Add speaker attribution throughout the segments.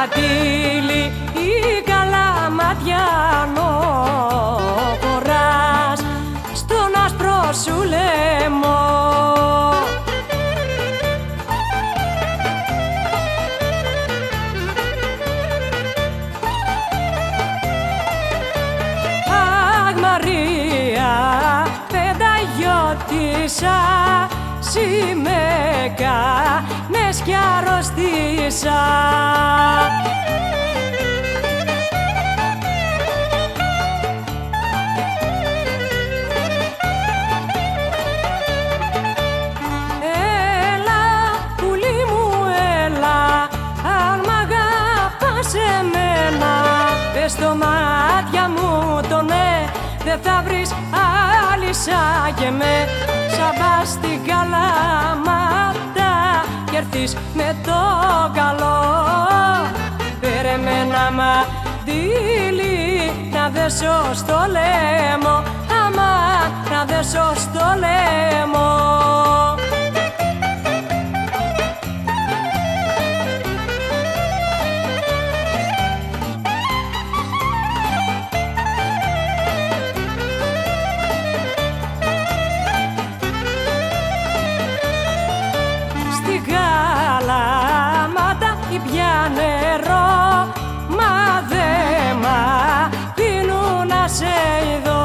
Speaker 1: Ατύλη ή Καλαματιανό χωράς στον άσπρο σου λαιμό. Αχ Μαρία, πενταγιώτησα, Σιμέκα, με σκιαρωστήσα. Έλα, πουλί μου, έλα, αν μ' αγαπάς εμένα, πες στο μάτια μου το ναι, δεν θα βρεις άλλη σαν και με. Σαν πας στην Καλαμάτα κι έρθεις με το καλό, φέρε με ένα μαντίλι να δέσω στο λαιμό, άμα να δέσω στο λαιμό. Πια νερό, μα δε μ' αφήνουν να σε ειδώ.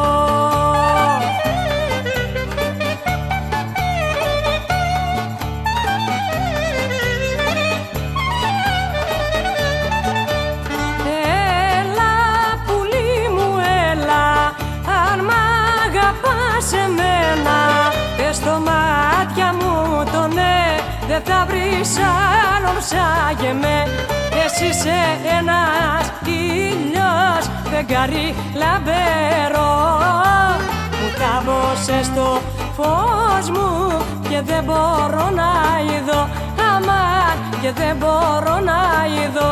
Speaker 1: Έλα, πουλί μου, έλα, αν μ' αγαπάς εμένα, πες στο μάτια μου το ναι, δεν θα βρεις άλλον σαν και με. Εσύ είσαι ένας ήλιος, φεγγάρι λαμπερό, μου θάβωσες στο φως μου και δεν μπορώ να ειδώ, αμάν και δεν μπορώ να ειδώ.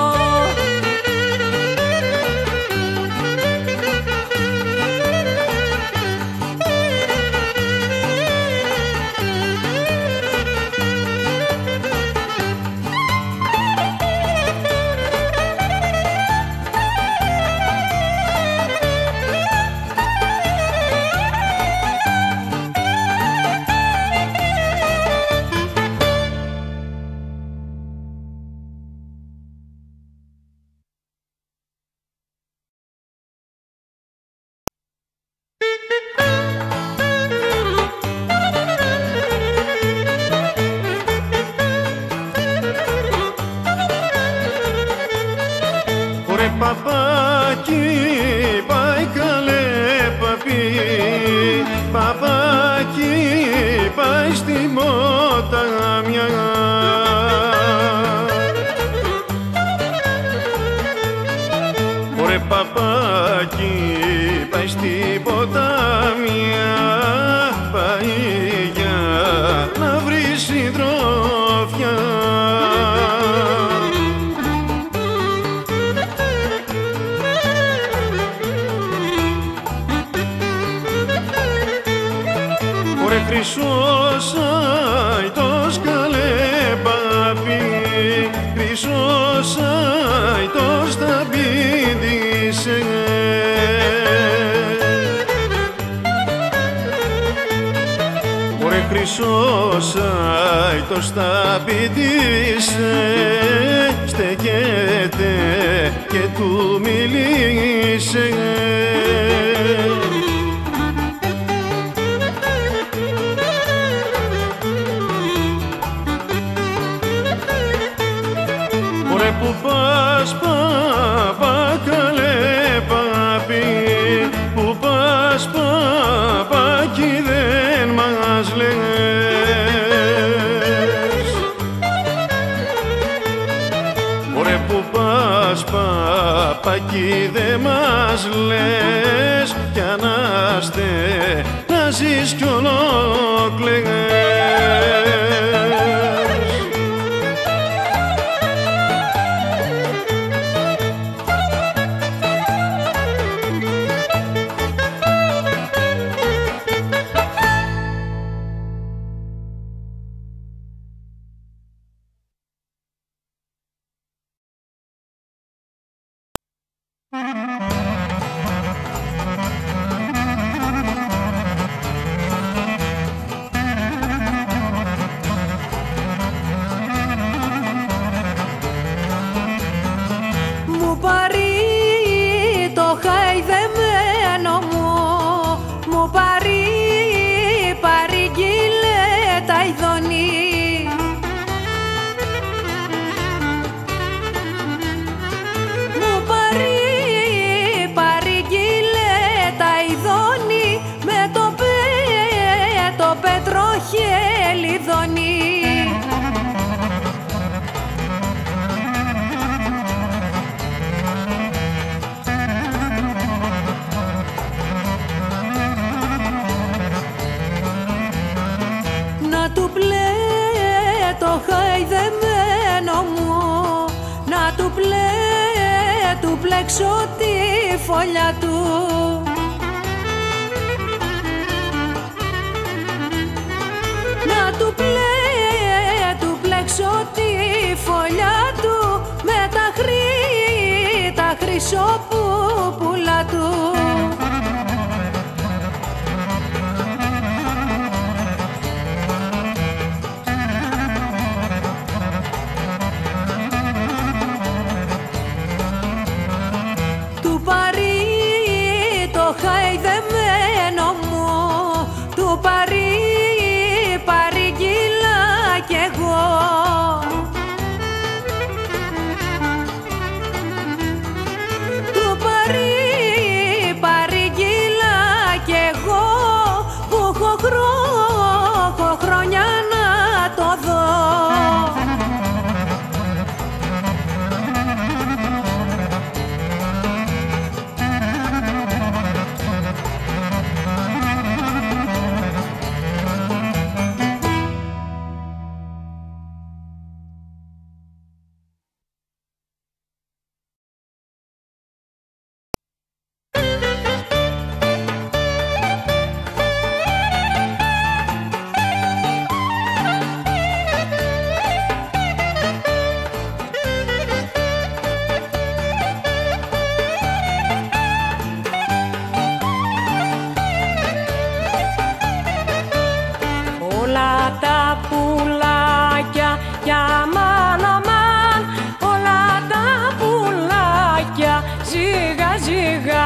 Speaker 2: Παπάκι, πάει καλέ παπί, παπάκι, πάει στη ποτάμια.Ωρε παπάκι, πάει στη ποτάμια, πάει για να βρει συντρόφια. Ρε χρυσός αητός καλέ παπί, χρυσός αητός τα πήδησε. Ρε χρυσός αητός τα πήδησε, στεκέται και του μιλήσε. Που πας παπά καλέ παπί, που πας παπάκι δεν μας λες. Ωραία που πας παπάκι δεν μας λες, κι ανάστε να ζεις κι ολόκληρες.
Speaker 1: Μου πάρει το χαϊδεμένο μου πάρει παρήγγειλε τα ειδονή. Μου πάρει παρήγγειλε τα ειδονή με το πετροχελιδονή. Να του πλέ το χαϊδεμένο μου, να του πλέξω τη φωλιά του. Να του πλέξω τη φωλιά του με τα χρυσόπουπουλα του. Του πάρει το χαϊδεμένο μου, του πάρει παρήγγειλα κι εγώ. Του πάρει παρήγγειλα κι εγώ που έχω χρόνια να το δω. Όλα τα πουλάκια για αμάν αμάν, όλα τα πουλάκια ζυγα ζυγα.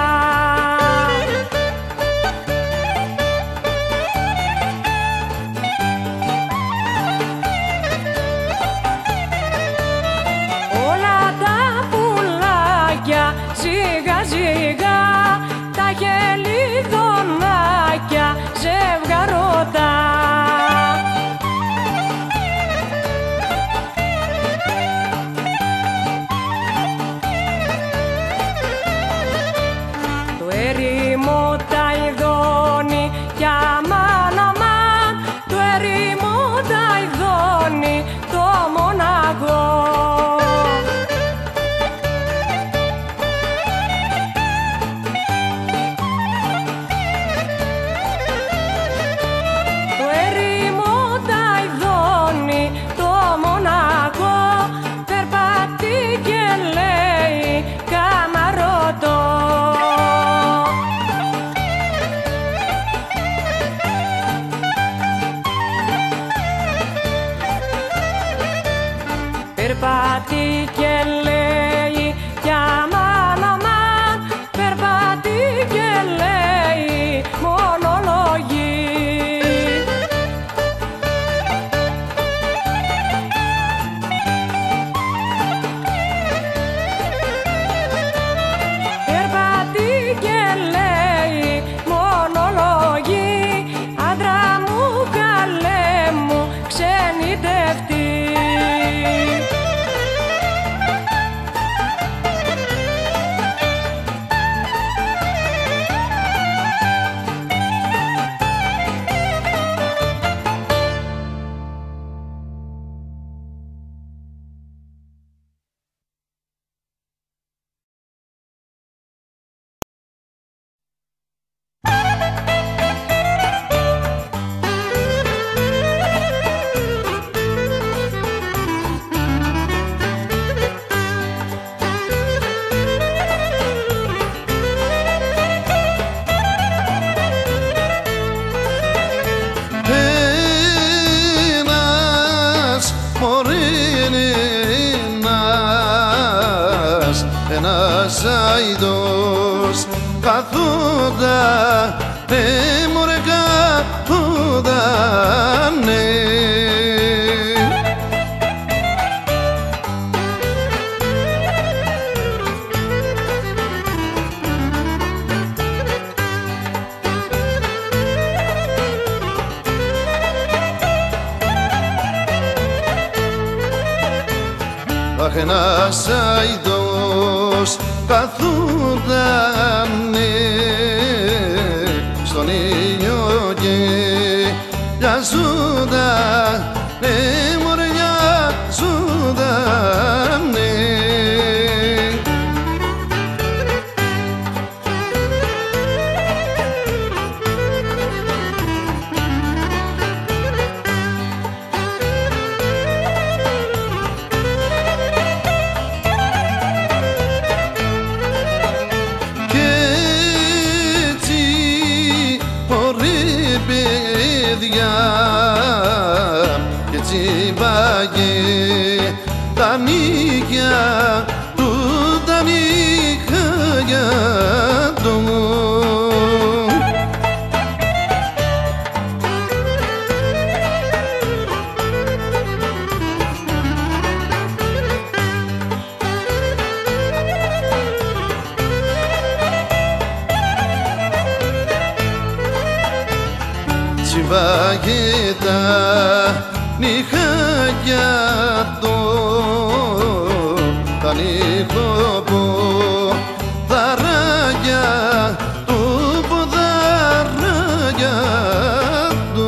Speaker 1: Όλα τα πουλάκια ζυγα ζυγα, τα χελιδονάκια ζευγαρωτά. Ερήμο τα ειδώνει κι αμάν αμάν, το ερήμο τα ειδώνει το μοναγό. Το ερήμο τα ειδώνει το μοναγό, περπατεί και λέει καμαρωτό. Περπατεί και λέει κι αμάν αμάν, περπατεί και λέει μονολογεί. Περπατεί και λέει μονολογεί, άντρα μου καλέ μου ξενιτευτεί.
Speaker 2: ένας αηδός καθόταν, ναι μωρέ καθόταν, ναι. Αχ, ένας αηδός καθότανε στον ήλιο και λιαζότανε, μωρέ λιαζότανε. Κι έτσι πάγε τα νύχια του, τα νύχια του. Τσιμπάγε τα νυχάκια του, τα νυχοποδαράκια του, ποδαράκια του.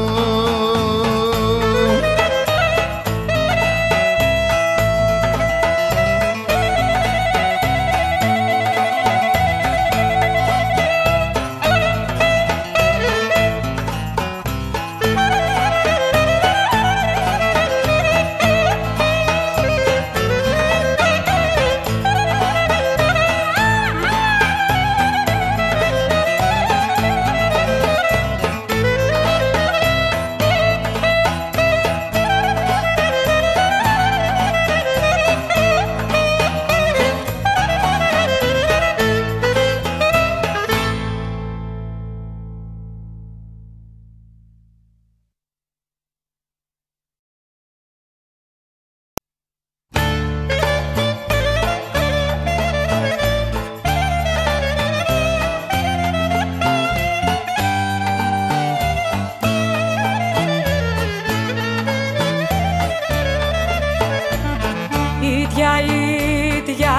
Speaker 1: Ίδια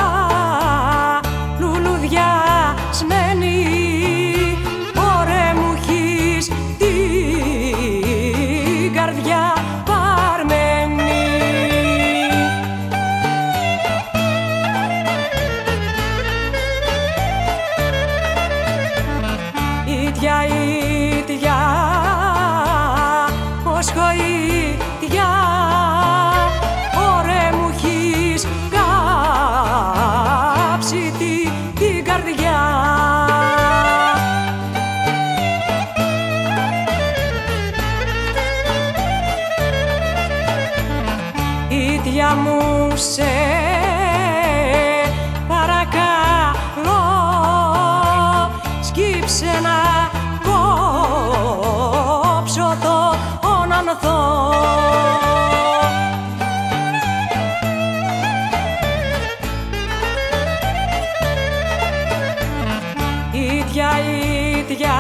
Speaker 1: λουλουδιά σμένη, ωρε μου έχεις την καρδιά παρμένη. Ίδια ως χοΐδια, ωρε μου έχεις κάψει την καρδιά. Ίδια μου σε παρακαλώ, σκύψε να κόψω τον ανθό. Ίδια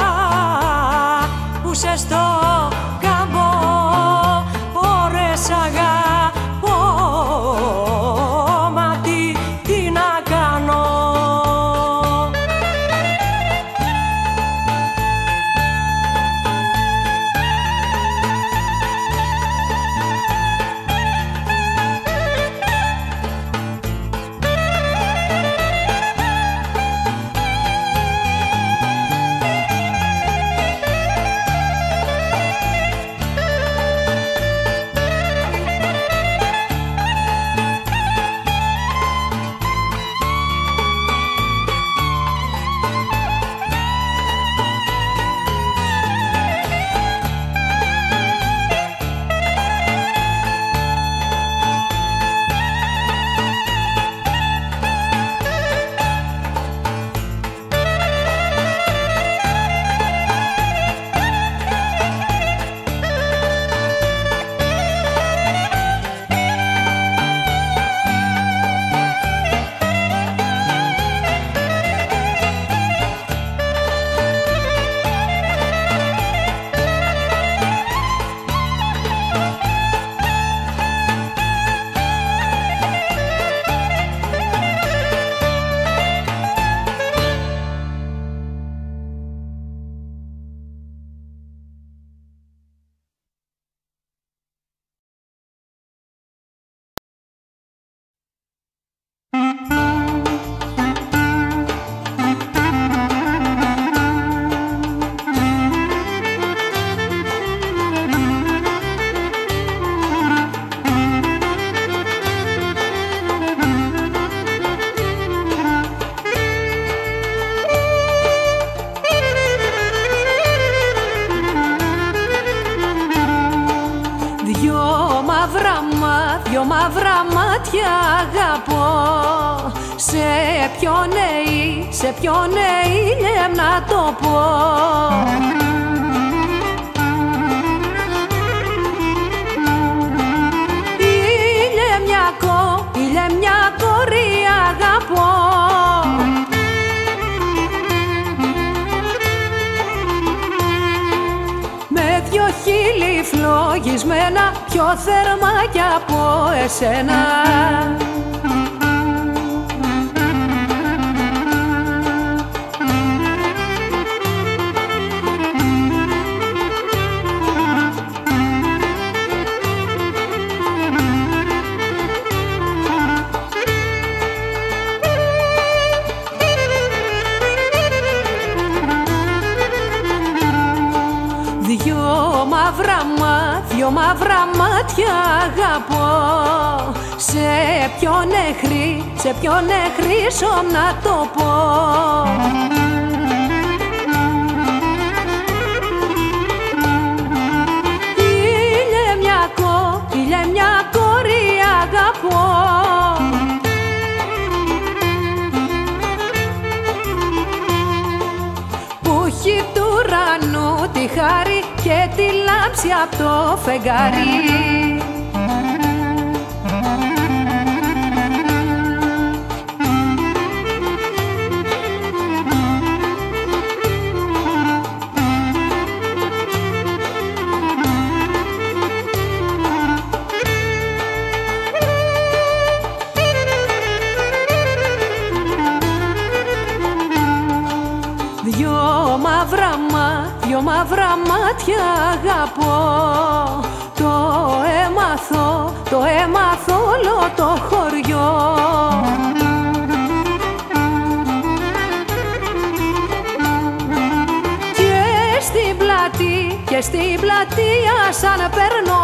Speaker 1: που σε στο κάμπο, ώρες αγαπώ δυο μαύρα μάτια αγαπώ. Σε ποιον ήλιε να το πω. Ήλιε μια κόρη αγαπώ. Με δυο χείλη φλογισμένα, πιο θερμά κι από εσένα. Δυο μαύρα μάτια αγαπώ. Σε ποιον εχρήσω να το πω. Ήλιε μια κόρη αγαπώ. Που έχει του ουρανού τη χάρη και τη λάμψη απ' το φεγγάρι. Δυο μαύρα μάτια αγαπώ. Το έμαθω όλο το χωριό. Και στην πλατεία σαν περνώ.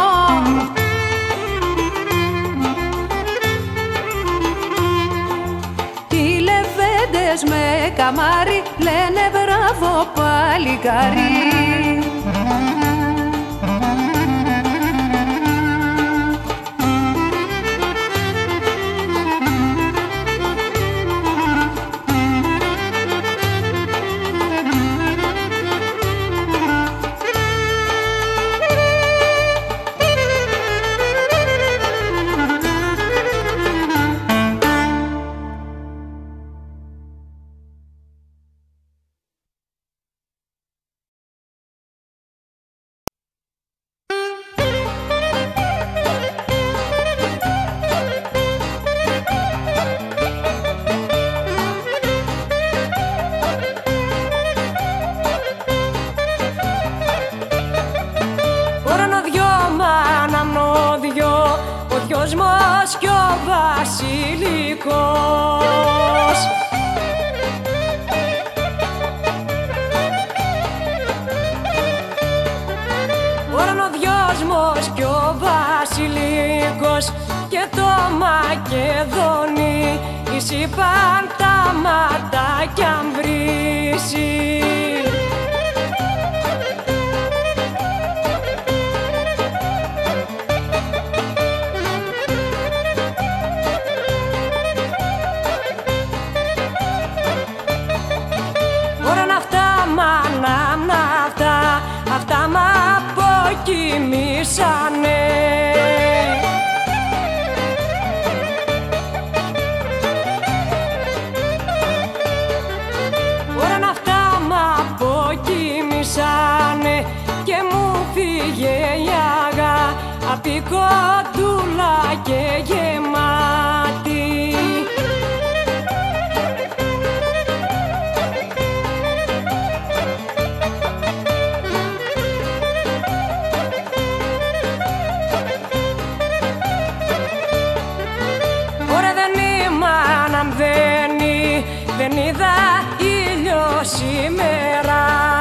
Speaker 1: Οι λεβέντες με καμάρι λένε μπράβο παλικάρι. Μας κι ο βασιλικός Ουρανοδιόσμος κι ο βασιλικός και το Μακεδόνι εισήπαν τα ματάκια αν βρήσει. Αυτά μ' αποκοιμήσανε. Ωραν αυτά μ' αποκοιμήσανε και μου φύγε η αγάπη κοντούλα και γεμάτη. Δεν είδα ήλιο σήμερα.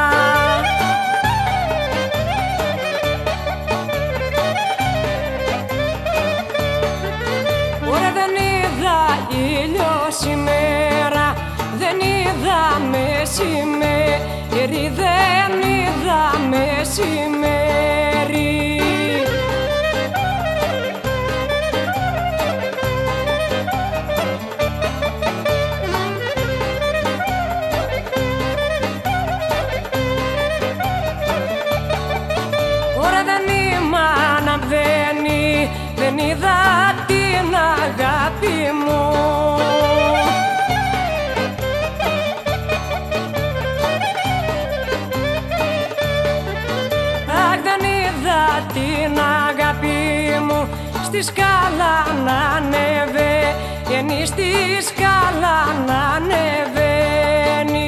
Speaker 1: Ωραία, δεν είδα ήλιο σήμερα. Δεν είδα μεσημέρι. Δεν είδα μεσημέρι. δεν είδα την αγάπη μου. Αχ, δεν είδα την αγάπη μου στη σκάλα να ανεβαίνει, στη σκάλα να ανεβαίνει.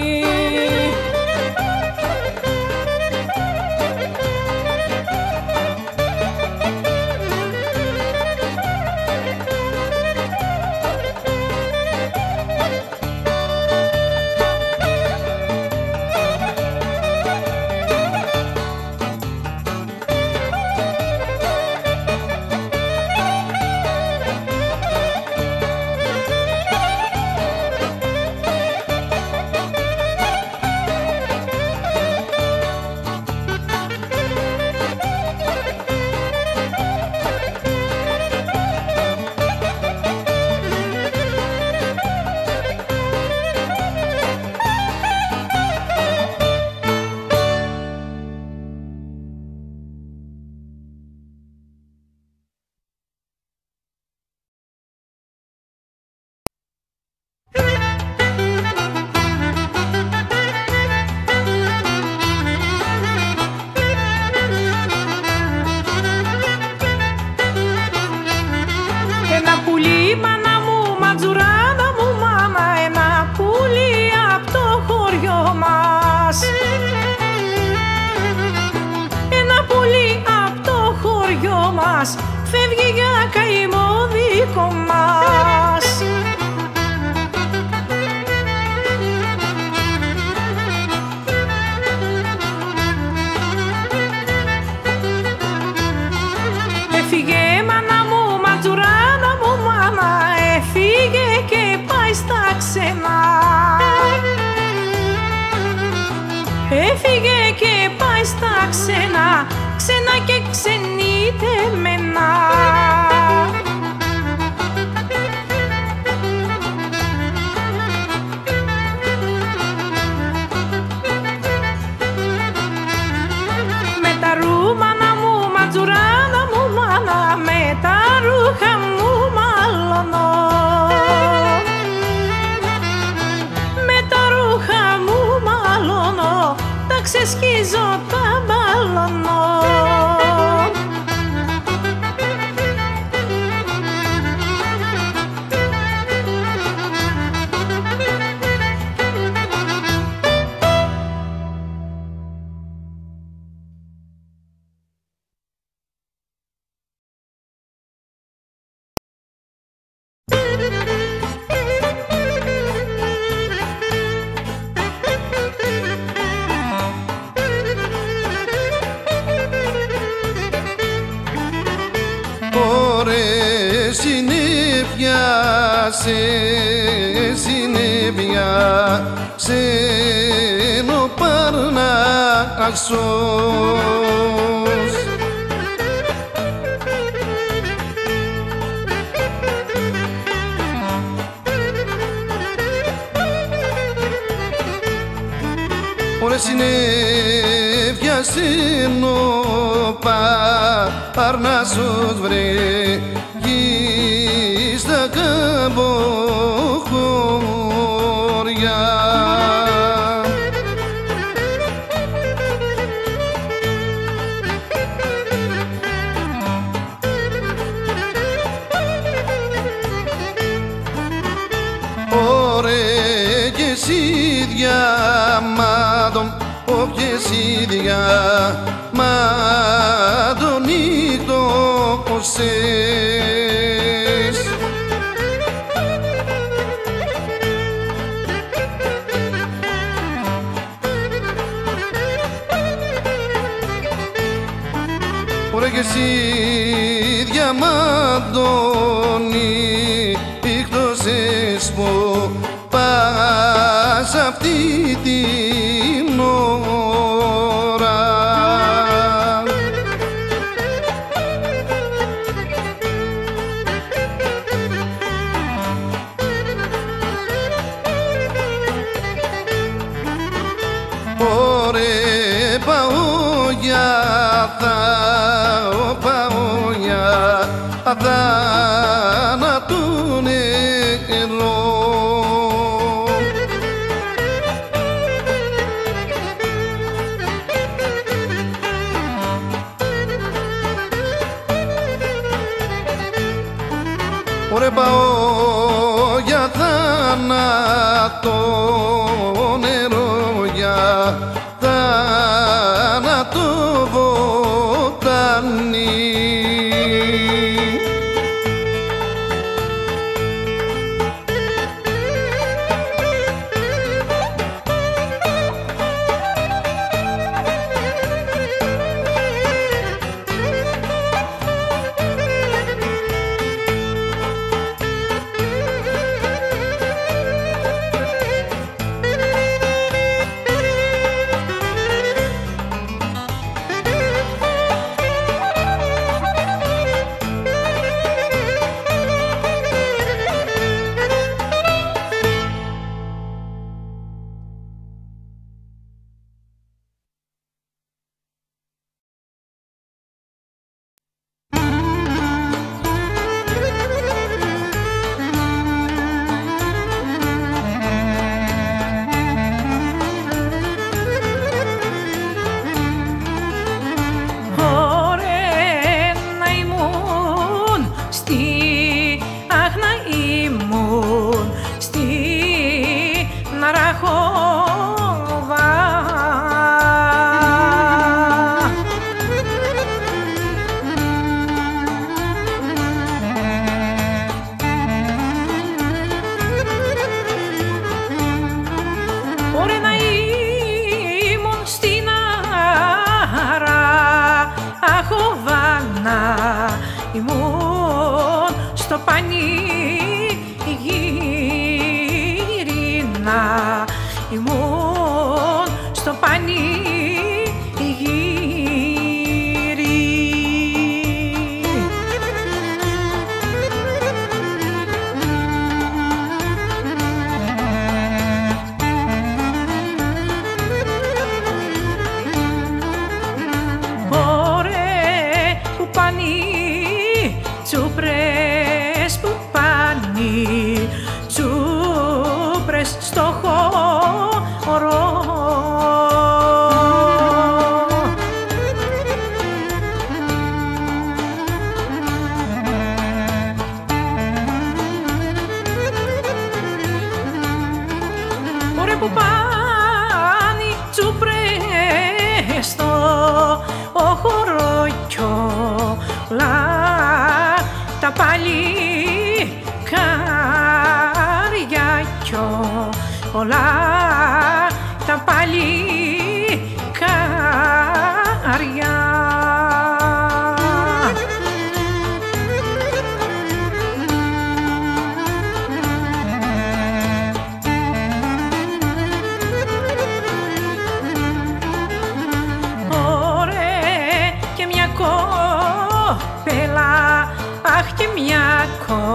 Speaker 3: Φεύγει για καημό δικό μας. Έφυγε μάνα μου, ματζουράνα μου μάνα, έφυγε και πάει στα ξένα. Έφυγε και πάει στα ξένα, ξένα και ξενιτεμένα. Με τα ρούμανα μου, ματζουράνα μου μάνα, με τα ρούχα μου μαλώνω. Με τα ρούχα μου μαλώνω, τα ξεσκίζω, τα μπαλώνω.
Speaker 2: Συνέβεια σε νοπαρνάξος. Ωραία συνέβεια σε νοπαρνάξος βρε στα καμποχώρια. Ωραία και σίδια μάτων, όποιες σίδια μάτων νύχτωσες. Ωραία και σίδια μάτων νύχτωσες που πας αυτή την ώρα. Ωραία πάω για θα πάω για αδάνατο νερό. Ωραία πάω για θάνατο νερό, για θάνατο βοτάνι.
Speaker 3: Ήμουν στο πανηγύρινα, ήμουν στο πανηγύρι.
Speaker 1: Ωρε που πάνει τσούπρες που πάνει, τσούπρες στο χώρο. Ωρε που πάνει τσούπρες στο χώρο κι όλα τα παλικάρια κι όλα τα παλικάρια. Ωραία και μια κοπέλα, αχ και μια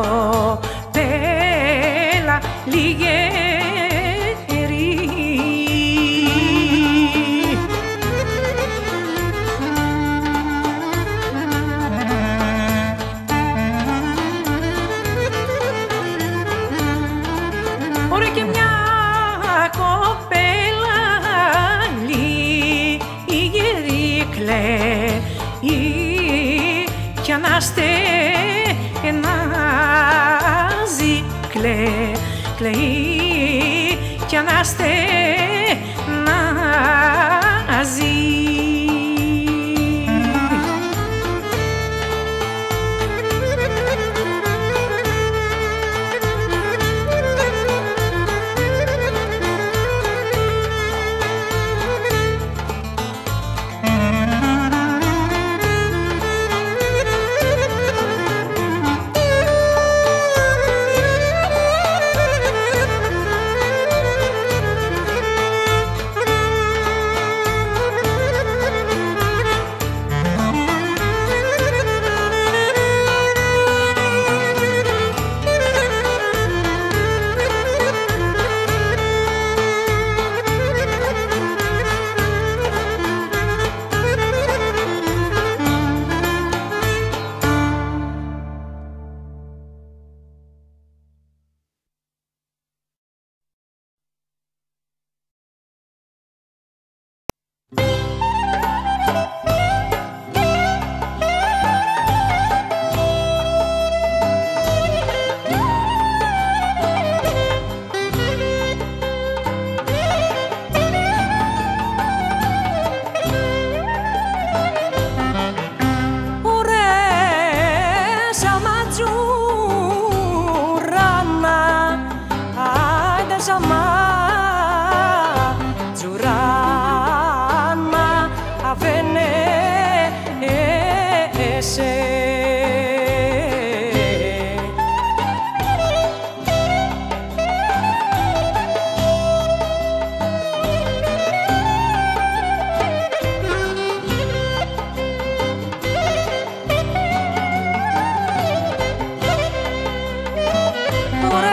Speaker 1: κοπέλα λιγερή. Ωραία και μια κοπέλα λιγερή κλαίει κι αναστενάζει, κλαίει κι αναστενάζει.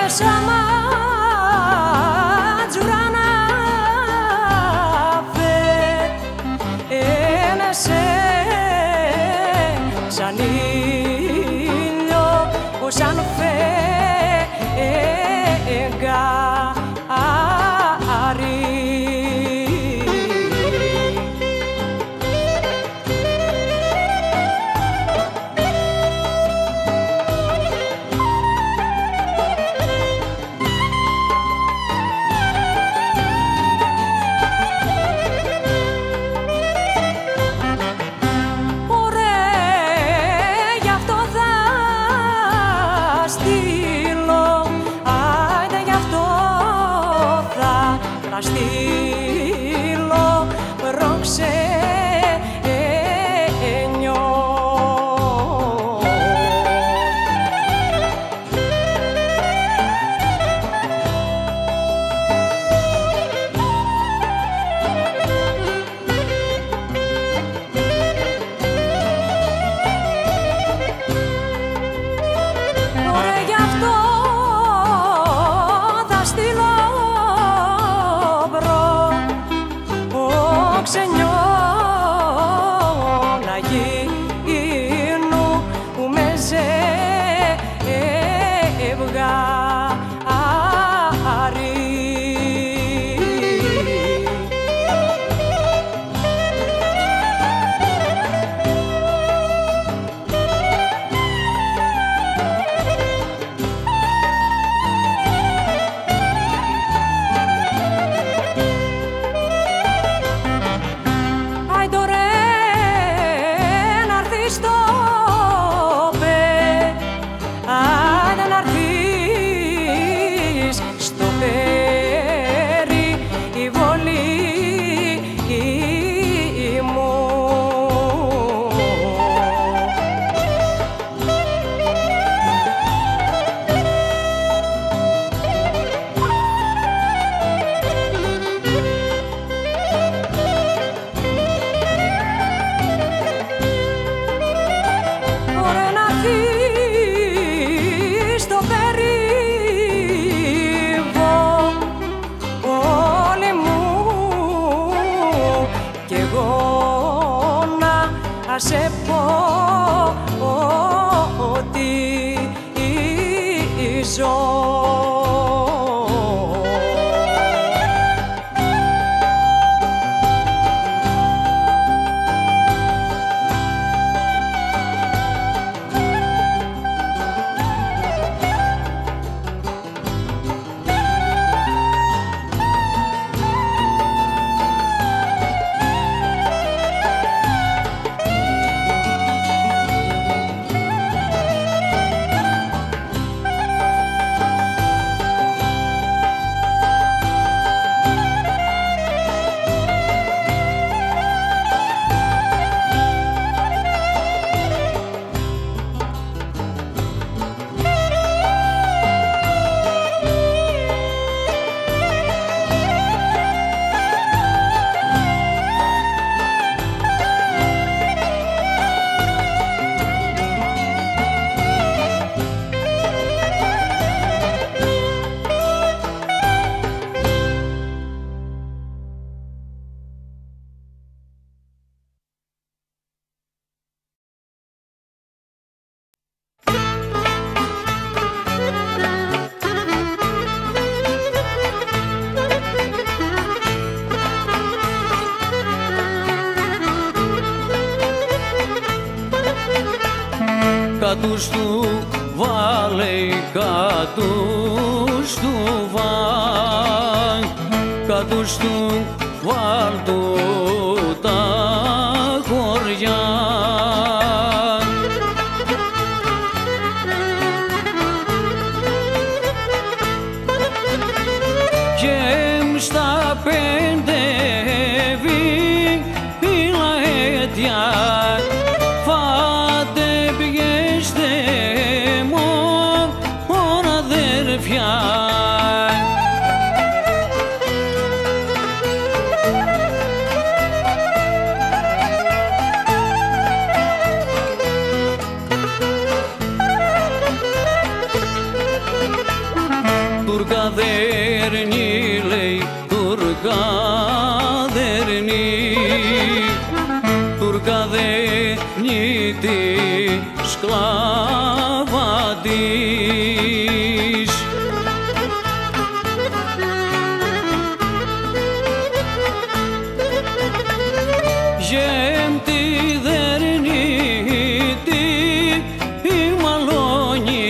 Speaker 1: sama giurana fe se σαν ήλιο σαν φεγγάρι. Στείλω προξένιο. Ωραία γι' αυτό θα στείλω ξενιό να γίνουμε ζευγάρι. Σε πω ότι ζω.
Speaker 4: Κάτους του βάλε, κάτους του βάλ, κάτους του βάλ του τα χωριά. Και στα πέντε βίλα αίτια Turcadernii, lei, turcadernii, turcadernii ti sclavadiš. Jem ti dernii ti maloni,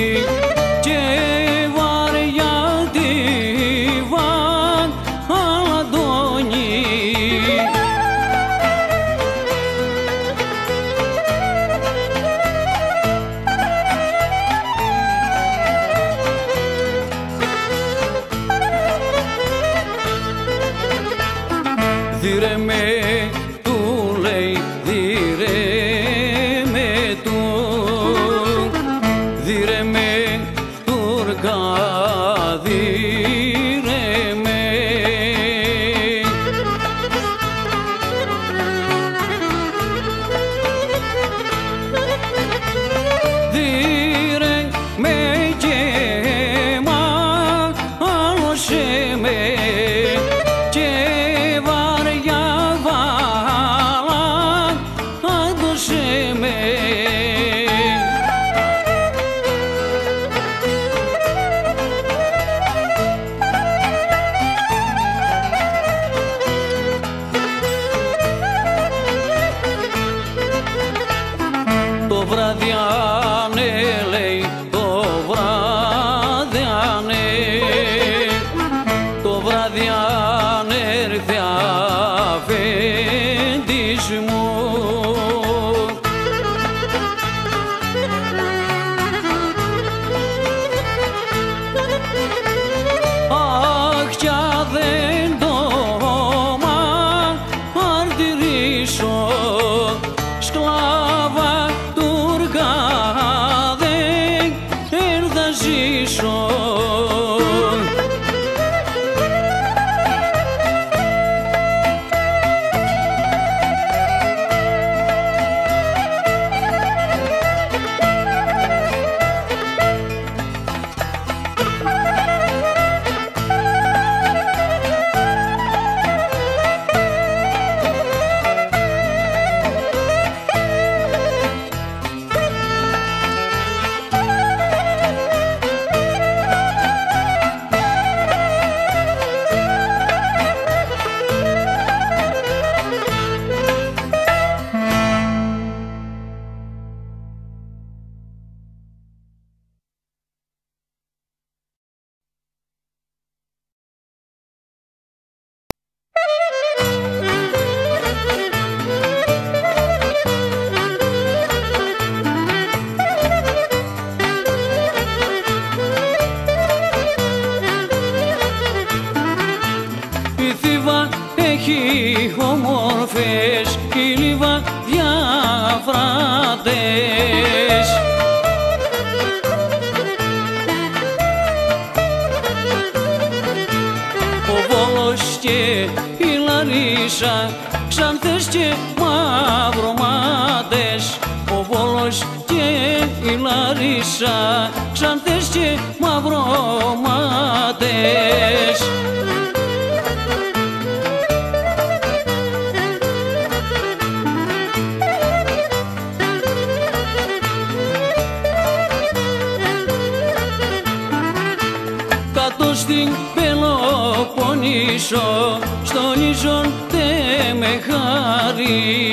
Speaker 4: Dire me tu, lei, dire me tu, dire me turca, dire me. Dire me chema alosheme. Το βραδιάνε, λέει, το βραδιάνε, το βραδιάνε έρθει αφέντης μου. Αχ, κι αν δεν το μαρτυρήσω, σκλάβα τουρκά δεν θα ζήσω. Έχει όμορφες κι λιβαδιαφράτες, ο Βόλος και η Λαρίσα, Ξάνθες και μαυρομάτες, ο Βόλος και η Λαρίσα, Ξάνθες και μαυρομάτες. Στην Πελοποννήσο, στον Ίζον Τεμεχάρη,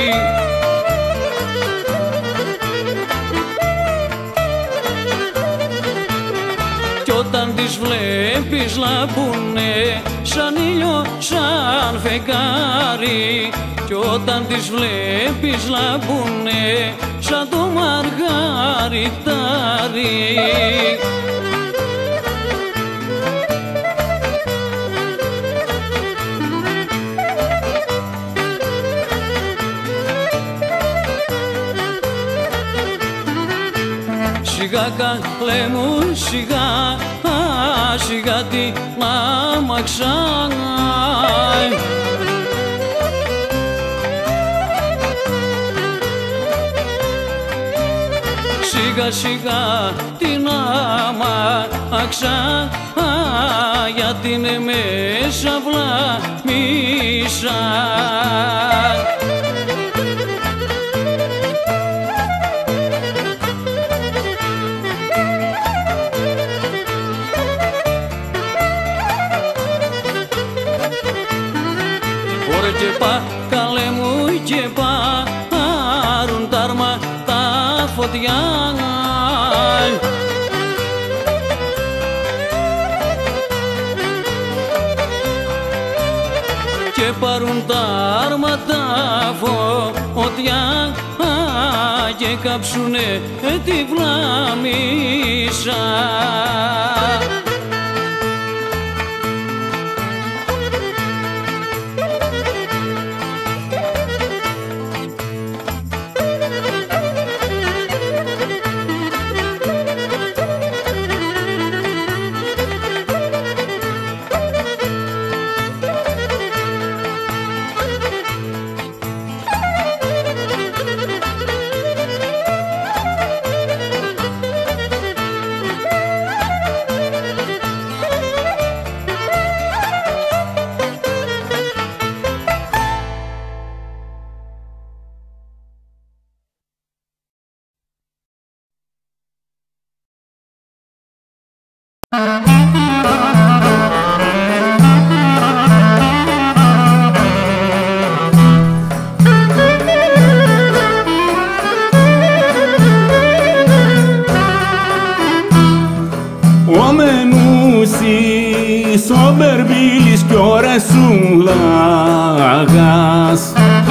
Speaker 4: κι όταν τις βλέπεις λαμπούνε σαν ήλιο, σαν φεγγάρι, κι όταν τις βλέπεις λαμπούνε σαν το μαργαριτάρι. Σιγά καλέ μου, σιγά, σιγά τι να μαξάει. σιγά σιγά την άμαξα γιατί είναι μέσα βλάμισα. Ωραία και πά, καλέ μου και πάρουν τ' άρμα τα φωτιά και πάρουν τα άρμα τα φωτιά και κάψουνε τη βλάμισα.
Speaker 5: ο Μπερβίλης κι ο Ρεσούλαγας.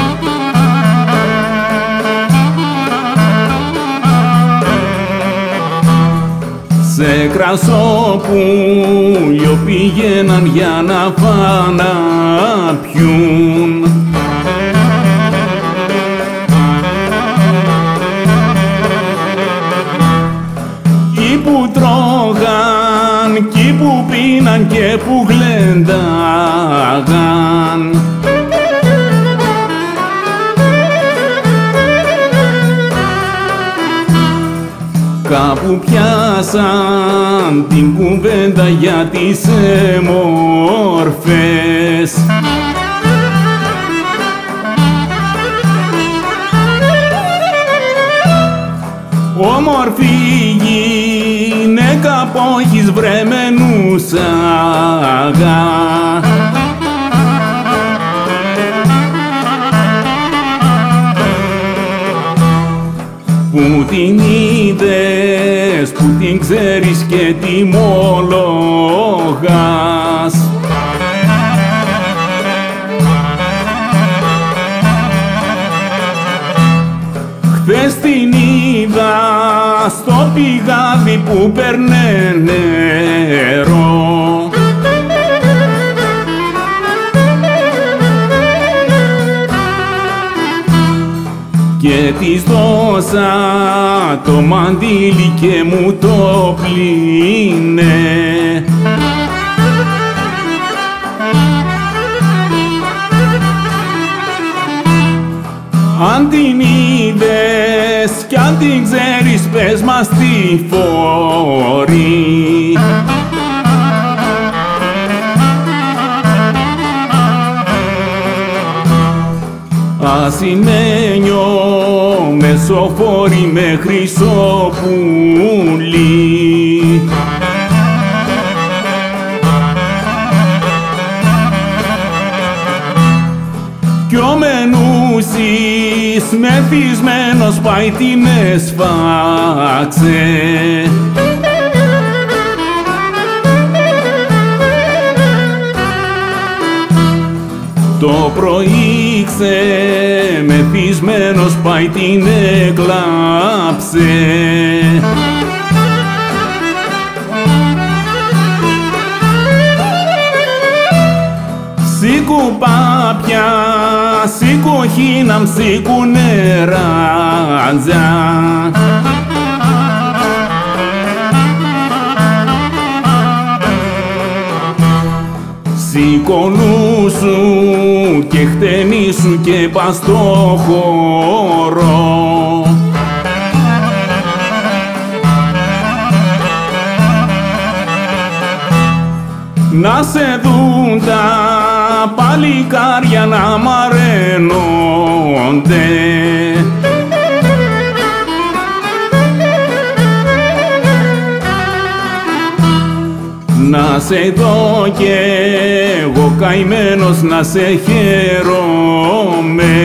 Speaker 5: Σε κρασόπουλιο πήγαιναν για να φάνα πιούν. Κι που τρώγαν, κι που πίναν και που γλένταγαν. Κάπου πιάσαν την κουβέντα για τις μόρφες. Όμορφη γυναίκα πόχης βρεμενούσαγα. Που την είδες, που την ξέρεις και τιμολογάς. Χθες την είδα στο πηγάδι που παίρνε νερό. Και της δώσα το μαντίλι και μου το πλύνε. Αν την είδες κι αν την ξέρεις πες μας τι φορεί. Ασημένιο μεσοφόρη με χρυσοπούλι. Κι ο Μενούσης μεθυσμένος πάει την έσφαξε. Το πρωί μεθυσμένος πάει την έκλαψε. Σήκου πάπια, σήκου χίναμ, σήκου νεράτζα. Σηκωνού σου και χτενίσου και πας στο χώρο. να σε δουν τα παλικάρια να μαραίνονται. Να σε δω και εγώ καημένος να σε χαίρομαι.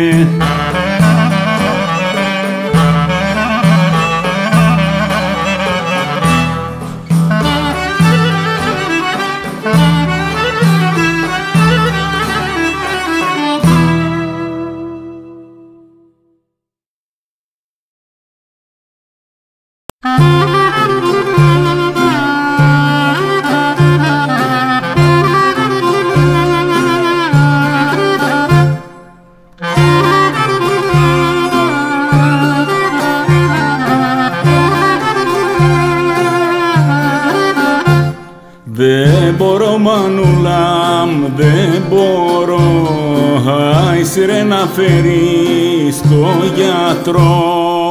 Speaker 5: Δεν μπορώ μανούλα, δεν μπορώ, άισι ρε να φέρεις στο γιατρό.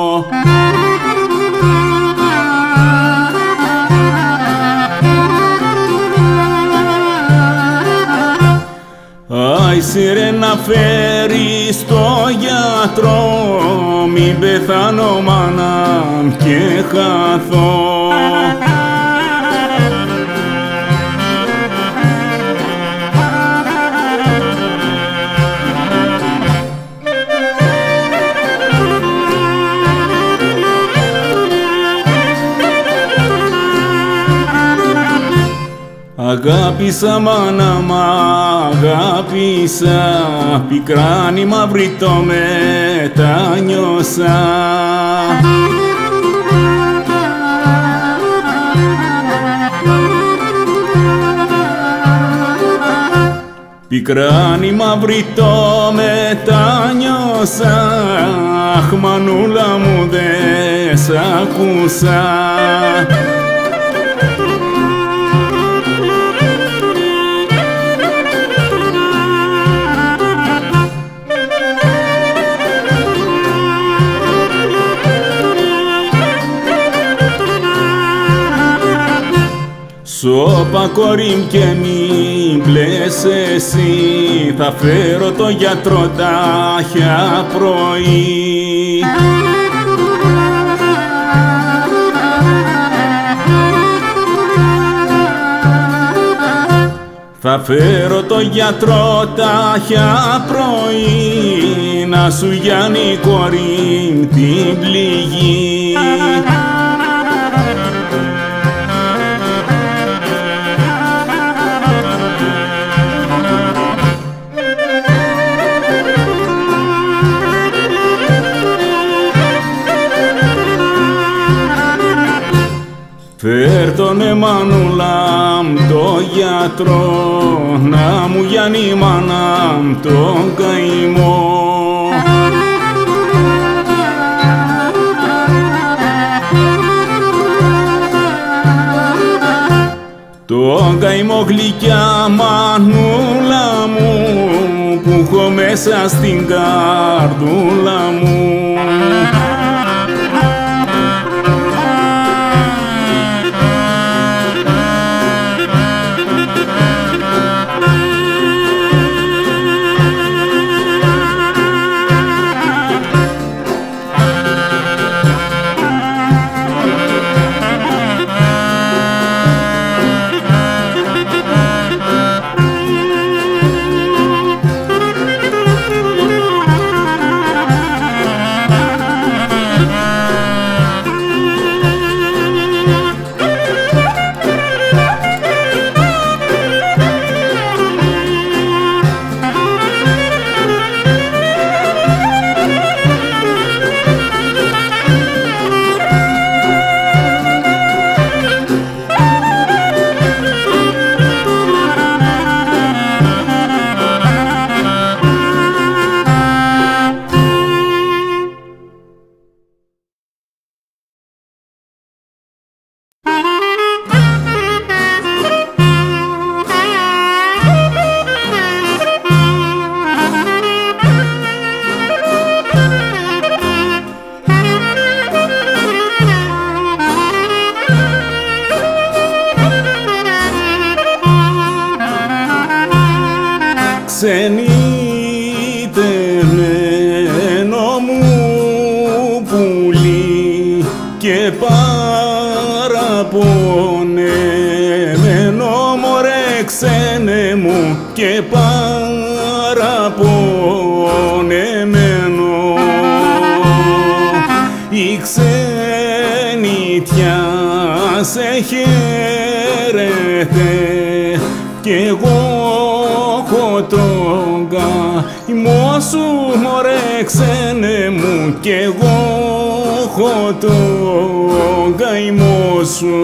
Speaker 5: Άισι ρε να φέρεις στο γιατρό, μην πεθάνω μάνα και χαθώ. Αγάπησα μάνα μ' αγάπησα, πικράνη μαύρη το μετάνιωσα. Πικράνη μαύρη το μετάνιωσα, αχ μανούλα μου δε σ' άκουσα. Σώπα κορίμ και μην πλες εσύ, θα φέρω το γιατρό τάχια πρωί. Θα φέρω το γιατρό τάχια πρωί, να σου γιάνει κορίμ την πληγή. Φέρ' τον μανούλα το γιατρό, να μου γιάνει μάνα τον καημό. Τον καημό γλυκιά μανούλα μου, που έχω μέσα στην καρδούλα μου. ξενιτεμένο μου πουλί και παραπονεμένο, μωρέ ξένε μου και παραπονεμένο. Η ξενιτιά σε χαίρεται κι εγώ έχω τον καημό σου, μωρέ ξένε μου, κι εγώ έχω τον καημό σου.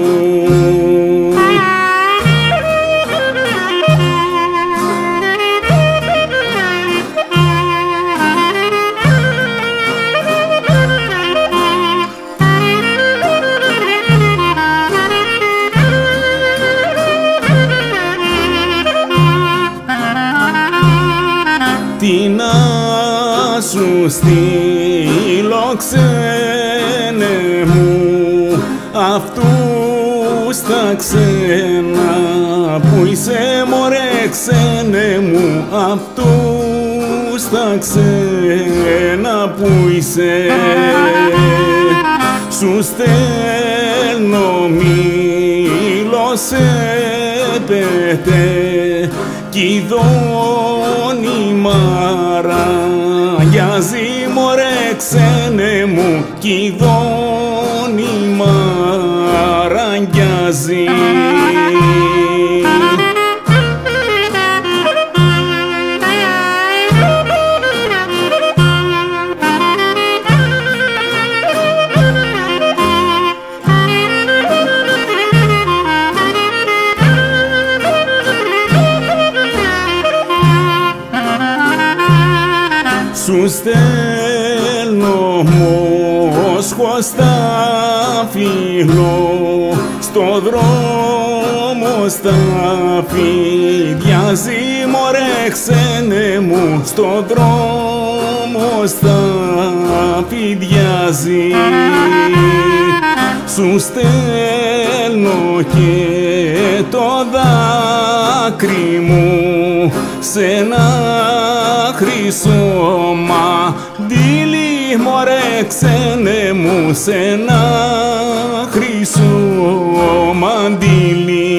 Speaker 5: Τι να σου στείλω ξένε μου αυτούς τα ξένα που είσαι, μωρέ ξένε μου αυτούς τα ξένα που είσαι. Σου στέλνω μήλο σε πετέ κι δώνει μαραγιάζει, μωρέ ξένε μου, κι δώνει μαραγιάζει. Σου στέλνω Μόσχο στα φύλλο, στο δρόμο στα φιδιάζει, μωρέ ξένε μου, στο δρόμο στα φιδιάζει. Σου στέλνω και το δάκρυ μου σε ένα χρυσό μαντίλι, μωρέ ξένε μου, σε ένα χρυσό μαντίλι.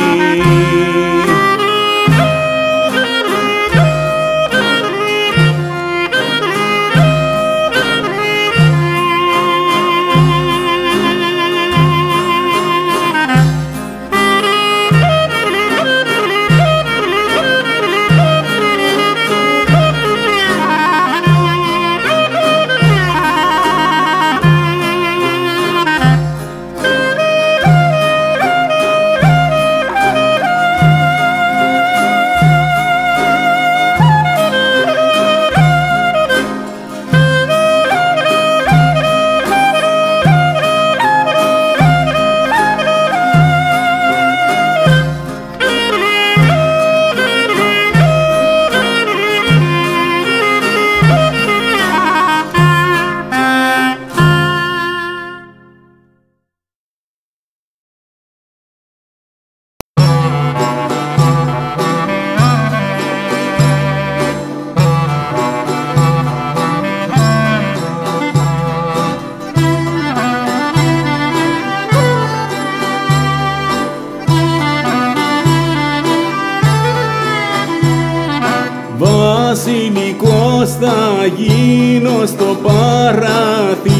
Speaker 5: Βασιλικός θα γίνω στο παραθύρι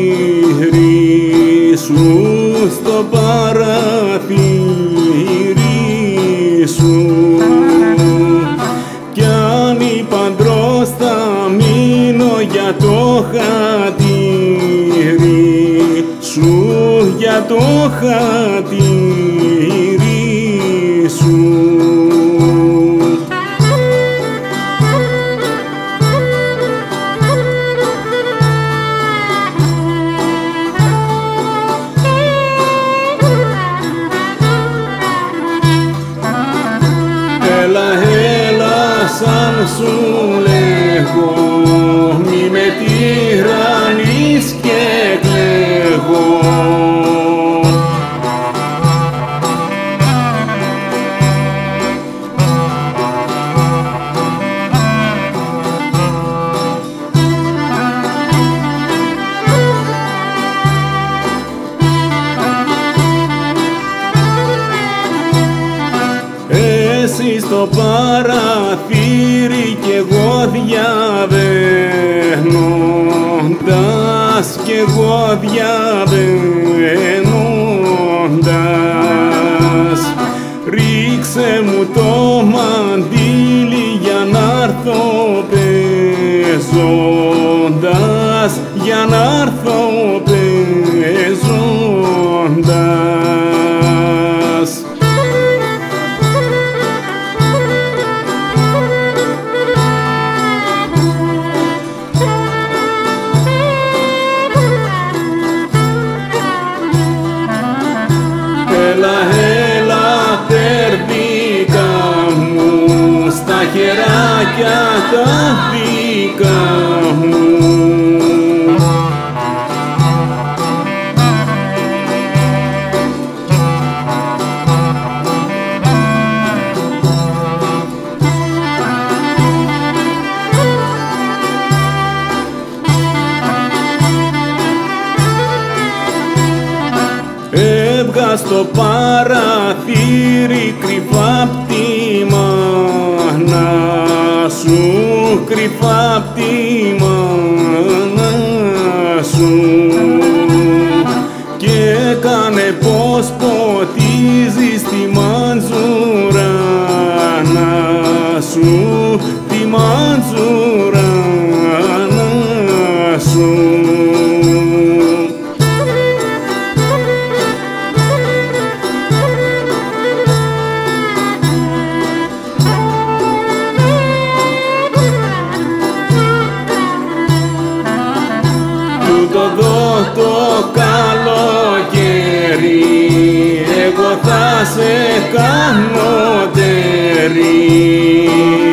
Speaker 5: σου, στο παραθύρι σου, κι αν υπαντρός θα μείνω για το χατήρι σου, για το χατήρι σου. Σαν σου λέγω, μη με τυραννείς και κλαίγω. στο παραθύρι κι εγώ διαβαίνοντας, κι εγώ διαβαίνοντας. Ρίξε μου το μαντίλι για να'ρθω παίζοντας, για να'ρθω παίζοντας. Έλα, έλα, τερδίκα μου, στα χεράκια τα δικά μου. Έβγα στο παραθύρι κρυφά απ' τη μάνα σου, κρυφά απ' τη μάνα σου, και έκανε πως ποτίζεις τη μαντζουράνα σου, τη μαντζουράνα σου. Το καλοκαίρι εγώ θα σε κάνω τέρι.